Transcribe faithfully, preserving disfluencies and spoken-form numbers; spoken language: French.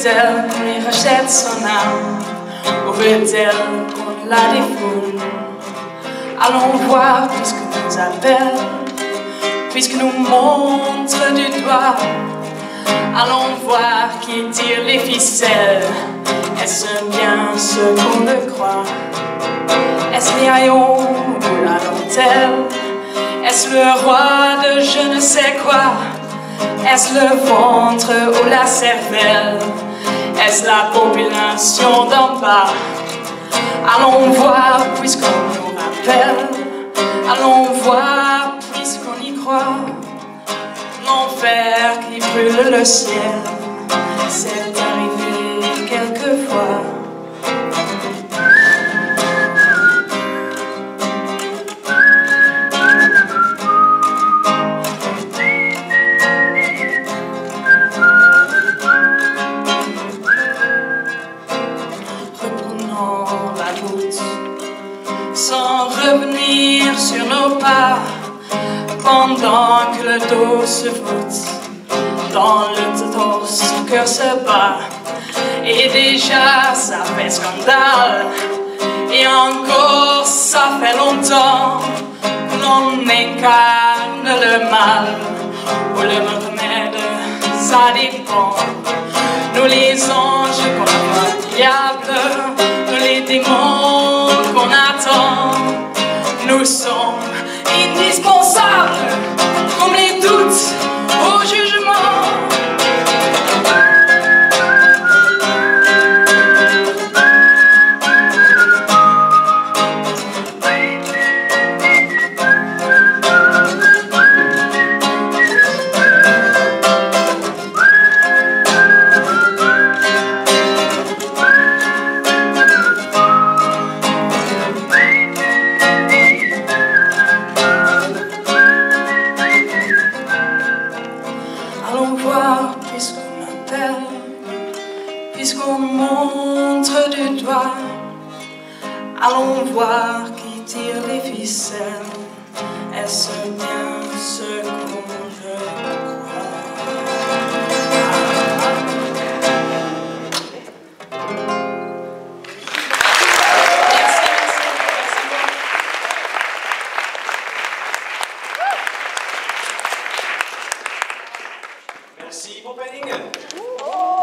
veut-elle qu'on lui rachète son âme? Ou veut-elle qu'on la défoule? Allons voir puisque nous appelle, puisque nous montre du doigt. Allons voir qui tire les ficelles. Est-ce bien ce qu'on le croit? Est-ce les haillons ou la dentelle? Est-ce le roi de je ne sais quoi? Est-ce le ventre ou la cervelle? Est-ce la population d'en bas? Allons voir puisqu'on nous rappelle. Allons voir puisqu'on y croit. L'enfer qui brûle le ciel, c'est arrivé quelquefois. Sans revenir sur nos pas, pendant que le dos se voûte, dans le torse son cœur se bat, et déjà ça fait scandale, et encore ça fait longtemps que l'on incarne le mal, ou le remède, ça dépend. Nous les anges qu'on voit le diable, nous les démons qu'on attend, nous sommes indispensables comme les doutes au jugement. Allons voir puisqu'on appelle, puisqu'on montre du doigt. Allons voir qui tire les ficelles. Est-ce bien ce qu'on veut croire? Merci, mon père Inge.